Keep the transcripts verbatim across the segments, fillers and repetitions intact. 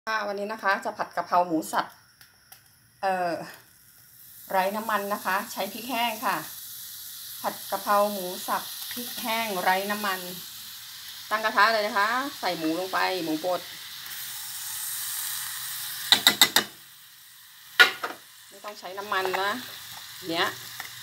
ค่ะวันนี้นะคะจะผัดกะเพราหมูสับเอ่อไร้น้ำมันนะคะใช้พริกแห้งค่ะผัดกะเพราหมูสับพริกแห้งไร้น้ำมันตั้งกระทะเลยนะคะใส่หมูลงไปหมูบดไม่ต้องใช้น้ำมันนะเนี้ย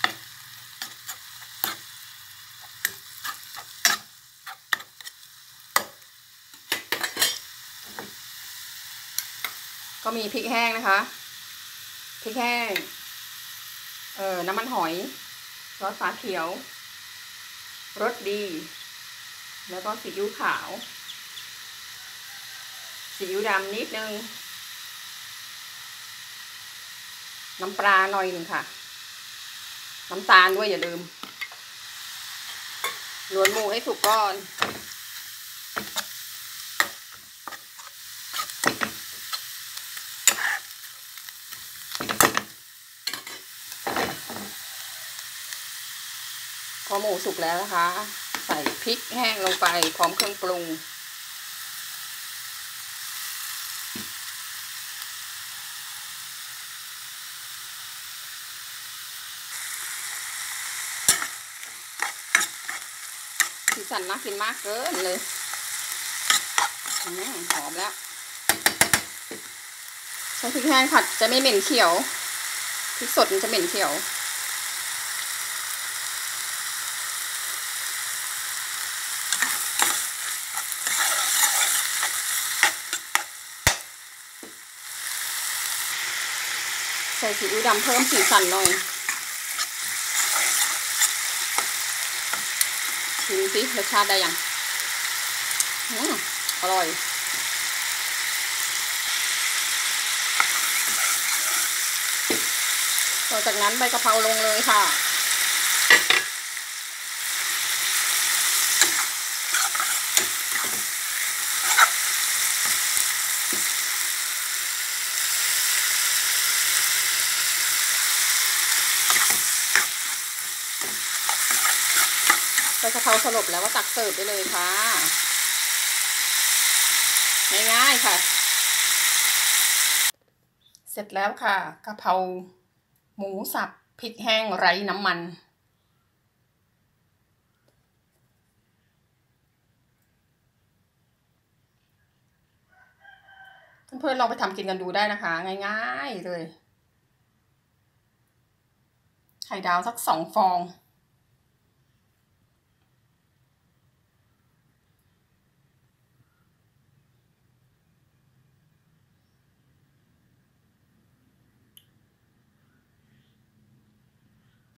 ก็มีพริกแห้งนะคะพริกแห้งเอ่อน้ำมันหอยซอสฝาเขียวรสดีแล้วก็ซีอิ๊วขาวซีอิ๊วดำนิดนึงน้ำปลาหน่อยหนึ่งค่ะน้ำตาลด้วยอย่าลืมลวนหมูให้สุกก่อนพอหมูสุกแล้วนะคะใส่พริกแห้งลงไปพร้อมเครื่องปรุงสีสันน่ากินมากเกินเลยหอมแล้วใช้พริกแห้งผัดจะไม่เหม็นเขียวพริกสดมันจะเหม็นเขียวใส่ซีอิ๊วดำเพิ่มสีสันหน่อยชิมสิรสชาติได้ยังอืมอร่อยต่อจากนั้นใบกะเพราลงเลยค่ะใบกะเพราสลบแล้วก็ตักเสิร์ฟได้เลยค่ะง่ายๆค่ะเสร็จแล้วค่ะกะเพราหมูสับพริกแห้งไร้น้ำมันเพื่อนๆลองไปทำกินกันดูได้นะคะง่ายๆเลยไข่ดาวสักสองฟอง